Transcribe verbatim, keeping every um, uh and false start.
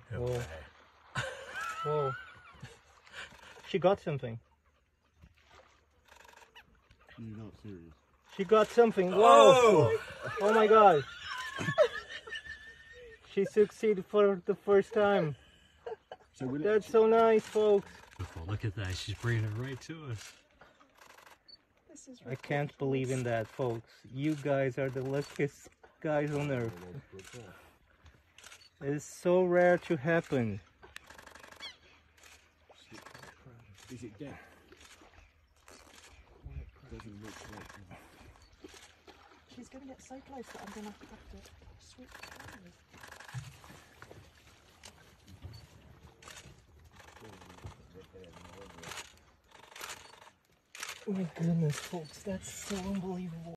Whoa. Whoa. She got something. You're not serious. She got something. Whoa. Oh, Oh my god. She succeeded for the first time. So will That's so nice, folks. beautiful. Look at that. She's bringing it right to us. This is I can't believe in that, folks. You guys are the luckiest guys on earth. It's so rare to happen. Is it dead? Doesn't look like it. She's going to get so close that I'm going to have to switch cameras. Oh my goodness, folks, that's so unbelievable.